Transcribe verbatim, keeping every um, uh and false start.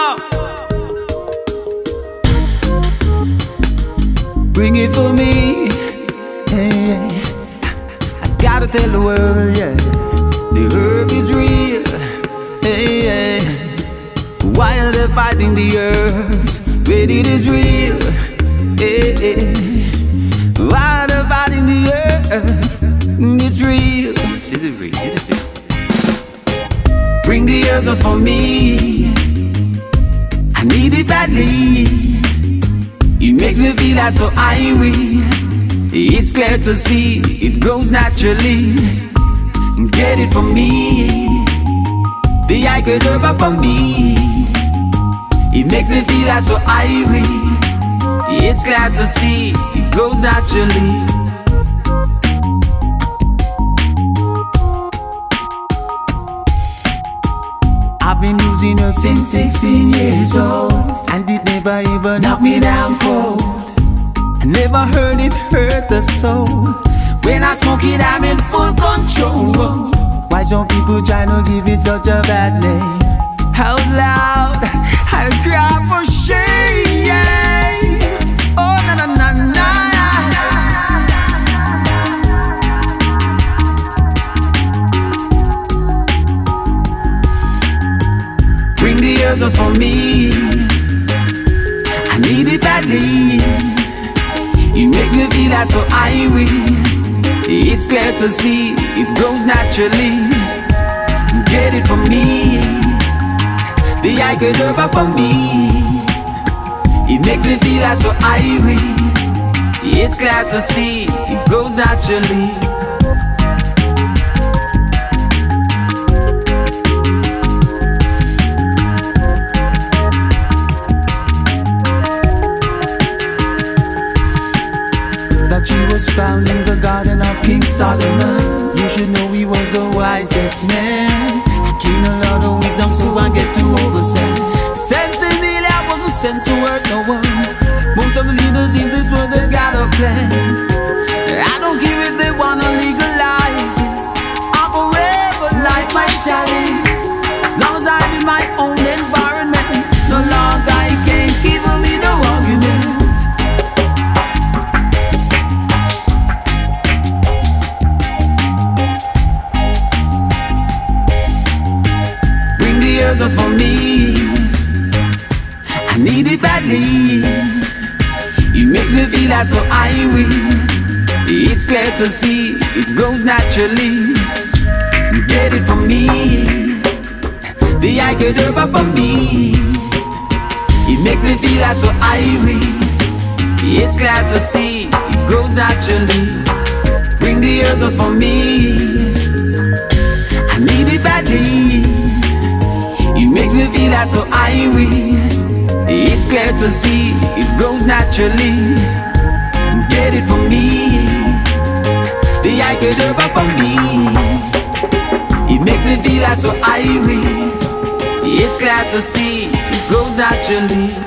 Bring it for me, hey, I gotta tell the world, yeah, the herb is real, hey, hey. Why are they fighting the herbs when it is real, hey, hey. Why are they fighting the herbs? It's real, it is real, it is real. Bring the herbs up for me, I need it badly. It makes me feel like so irie. It's clear to see, it grows naturally. Get it for me, the I could herb for me. It makes me feel like so irie. It's clear to see, it grows naturally. I've been using herbs since sixteen years old, and it never even knocked me down cold. I never heard it hurt the soul. When I smoke it, I'm in full control. Why don't people try to give it such a bad name? Out loud, I cry for shame. Oh, na na na na. Bring the herbs up for me, I need it badly. It makes me feel like so irie. It's clear to see, it grows naturally. Get it for me, the I could herb for me. It makes me feel like so irie. It's clear to see, it grows naturally. He was found in the garden of King Solomon. You should know he was the wisest man. King a lot of wisdom, so I get to understand. Sensibility, I wasn't sent to hurt no one. Most of the leaders in this world, they got a plan. I don't care if they wanna legalize it. I'm forever like my chalice. Long as I'm in my own environment, no longer I can't give me no argument. Up for me, I need it badly. It makes me feel like so irie. It's clear to see, it grows naturally. Get it for me, the I could herb for me. It makes me feel like so irie. It's clear to see, it grows naturally. Bring the herbs up for me, I need it badly. It makes me feel like so irie. It's clear to see, it grows naturally. Get it for me, the I could herb for me. It makes me feel like so irie. It's clear to see, it grows naturally.